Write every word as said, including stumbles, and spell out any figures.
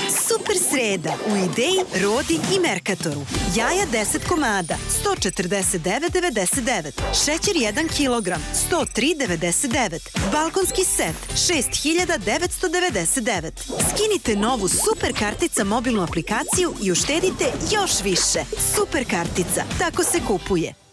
Super sreda u Ideji, Rodi i Merkatoru. Jaja deset komada, sto četrdeset devet devedeset devet. Šećer jedan kilogram, sto tri devedeset devet. Balkonski set, šest hiljada devetsto devedeset devet. Skinite novu Super kartica mobilnu aplikaciju i uštedite još više. Super kartica, tako se kupuje.